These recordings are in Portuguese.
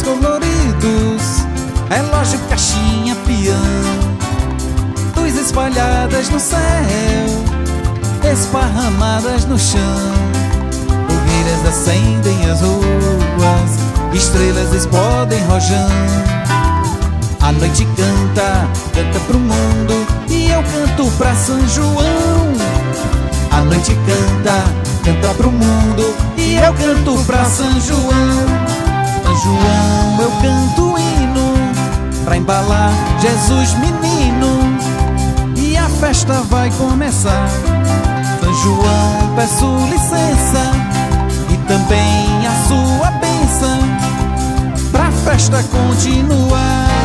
coloridos, relógio, caixinha, peão, luzes espalhadas no céu, esparramadas no chão. Fogueiras acendem as ruas, estrelas explodem rojão. A noite canta, canta pro mundo, e eu canto pra São João. A noite canta, canta pro mundo, e eu canto pra São João. São João, eu canto hino pra embalar Jesus menino, e a festa vai começar. São João, peço licença e também a sua bênção pra festa continuar.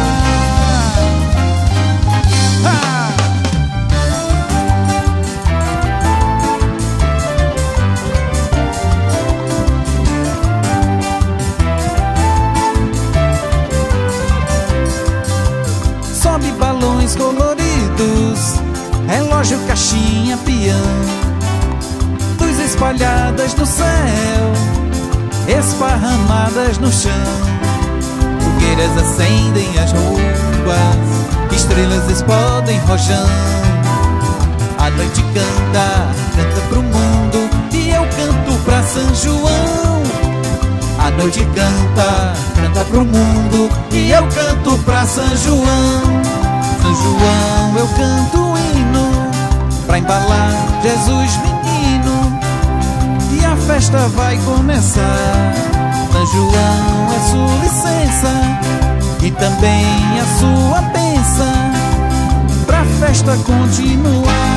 Sobe balões coloridos, relógio, caixinha, peão, luzes espalhadas no céu, esparramadas no chão. Fogueiras acendem as ruas, estrelas explodem rojão. A noite canta, canta pro mundo, e eu canto pra São João. A noite canta, canta pro mundo, e eu canto pra São João. São João, eu canto hino pra embalar Jesus menino, e a festa vai começar. São João, é sua licença e também a sua bênção pra festa continuar.